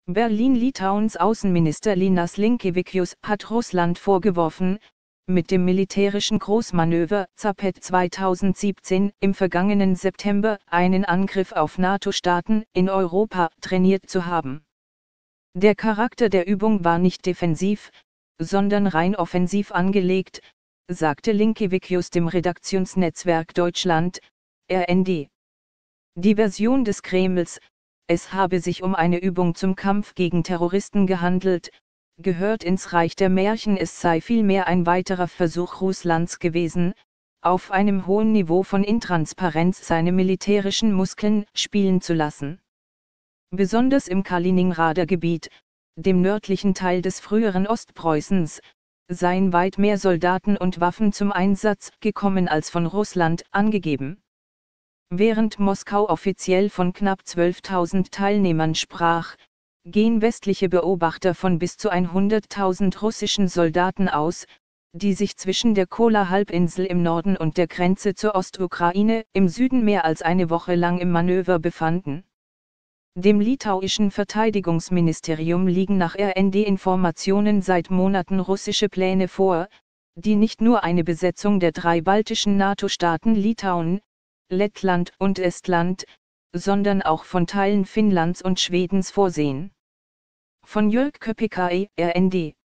Berlin-Litauens Außenminister Linas Linkevičius hat Russland vorgeworfen, mit dem militärischen Großmanöver Zapad 2017 im vergangenen September einen Angriff auf NATO-Staaten in Europa trainiert zu haben. Der Charakter der Übung war nicht defensiv, sondern rein offensiv angelegt, sagte Linkevičius dem Redaktionsnetzwerk Deutschland, RND. Die Version des Kremls, es habe sich um eine Übung zum Kampf gegen Terroristen gehandelt, gehört ins Reich der Märchen. Es sei vielmehr ein weiterer Versuch Russlands gewesen, auf einem hohen Niveau von Intransparenz seine militärischen Muskeln spielen zu lassen. Besonders im Kaliningrader Gebiet, dem nördlichen Teil des früheren Ostpreußens, seien weit mehr Soldaten und Waffen zum Einsatz gekommen als von Russland angegeben. Während Moskau offiziell von knapp 12.000 Teilnehmern sprach, gehen westliche Beobachter von bis zu 100.000 russischen Soldaten aus, die sich zwischen der Kola-Halbinsel im Norden und der Grenze zur Ostukraine im Süden mehr als eine Woche lang im Manöver befanden. Dem litauischen Verteidigungsministerium liegen nach RND-Informationen seit Monaten russische Pläne vor, die nicht nur eine Besetzung der 3 baltischen NATO-Staaten Litauen, Lettland und Estland, sondern auch von Teilen Finnlands und Schwedens vorsehen. Von Jörg Köpikae, RND.